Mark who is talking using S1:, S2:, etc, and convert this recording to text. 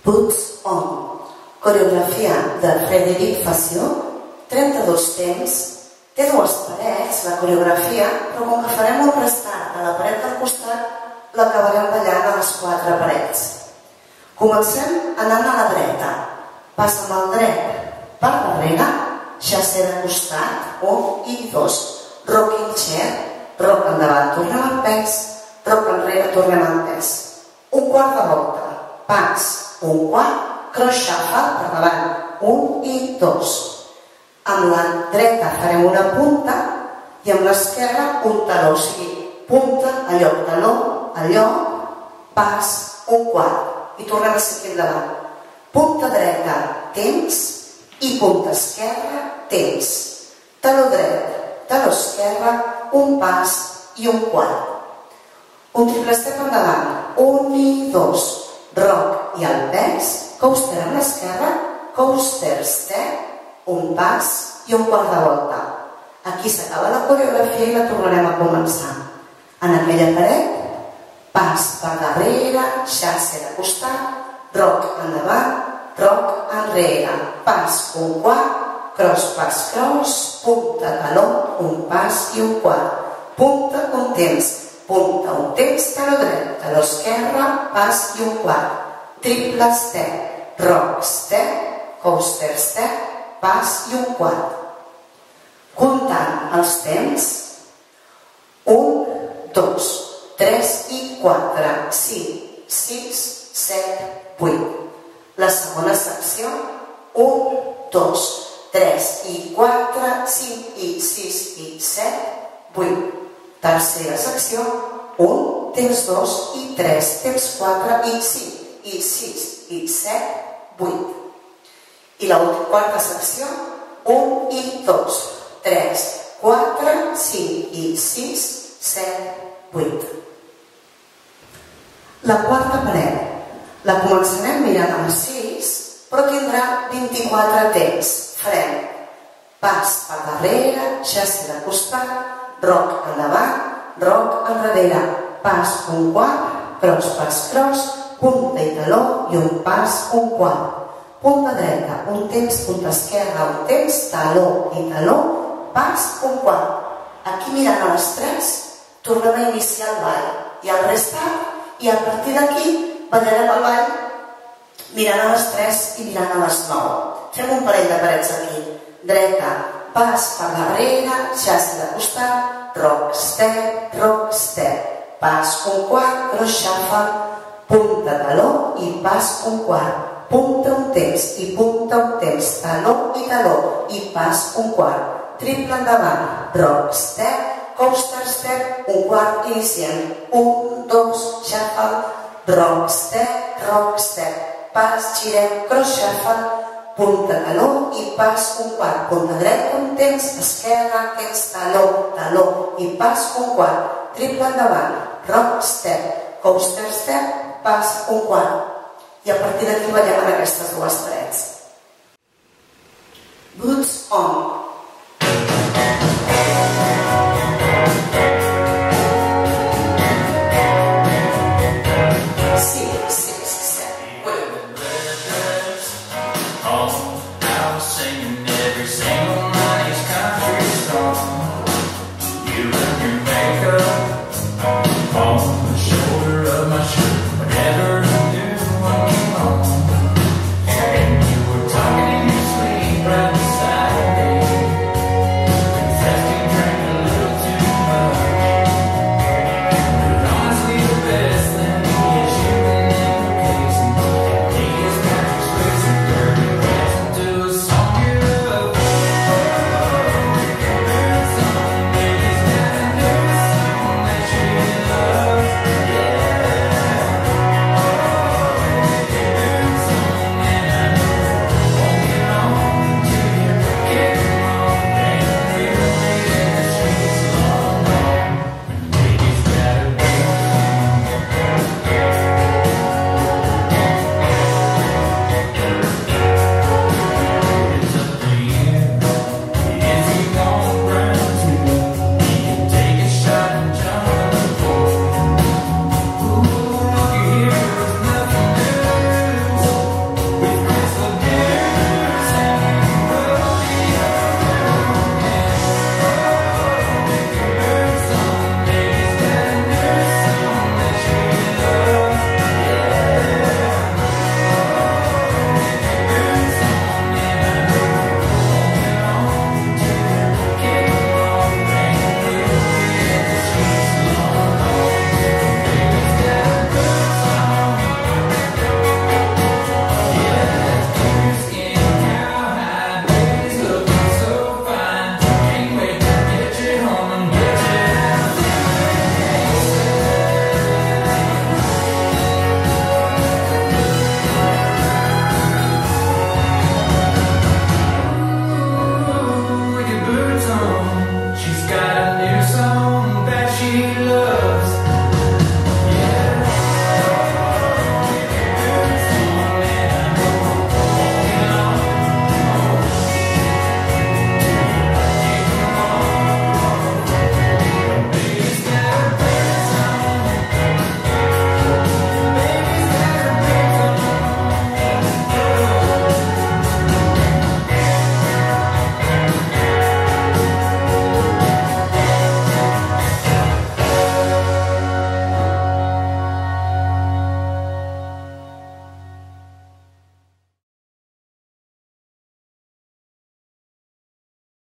S1: Boots on. Coreografia de Frédéric Fascio, 32 temps, té dues parets, la coreografia, però com que farem un restart a la paret del costat, l'acabarem ballant a les 4 parets. Comencem anant a la dreta. Passa amb el dret per darrere, chassé de costat, 1 i 2. Rocking chair, rock endavant, tornem al pes, rock enrere, tornem al pes. Un quart de volta, pas, un quart, cross shuffle per davant, 1 i 2. Amb la dreta farem una punta i amb l'esquerra un taló, o sigui, punta, allò, taló, allò, pas, un quart. I tornem a seguir endavant. Punta dreta, temps, i punta esquerra, temps. Taló dret, taló esquerra, un pas i un quart. Un triple step endavant, 1 i 2. Rock i el pes, coaster amb l'esquerra, coaster step, un pas i un quart de volta. Aquí s'acaba la coreografia i la tornarem a començar. En aquella paret, pas per darrere, chassé de costat, rock endavant, rock enrere, pas un quart, cross pas cross, punta taló, un pas i un quart, punta un temps, taló dret, taló esquerra, pas i un quart, triple step, rock step, coaster step, pas i un quart. Comptant els temps, 1, 2, 3 i 4, 5, 6, 7, 8. La segona secció, 1, 2, 3 i 4, 5 i 6 i 7, 8. Tercera secció, 1, temps 2 i 3, temps 4 i 5 i 6 i 7, 8. I la quarta secció, 1 i 2, 3, 4, 5 i 6, 7, 8. La quarta paret. La començarem mirant a les 6, però tindrà 24 temps. Farem pas per darrere, chassé de costat, rock endavant, rock enrere, pas un quart, cross pas cross, punta i taló i un pas un quart. Punta dreta, un temps, punta esquerra, un temps, taló i taló, pas un quart. Aquí mirant a les 3, tornem a iniciar el ball i el restart, i a partir d'aquí ballarem el ball mirant a les 3 i mirant a les 9. Fem un parell de parets aquí. Dreta, pas per darrere, chassé de costat, rock step, pas un quart, cross shuffle, punta taló i pas un quart, punta un temps i punta un temps, taló i pas un quart, triple endavant, rock step, coaster step, un quart iniciant, 1, 2, shuffle, rock step, pas, girem, cross shuffle, punta taló i pas un quart, punta dreta un temps, esquerra, temps, taló i pas un quart, triple endavant, rock step, coaster step, pas un quart. I a partir d'aquí ballem en aquestes dues parets. Boots on.
S2: Oh.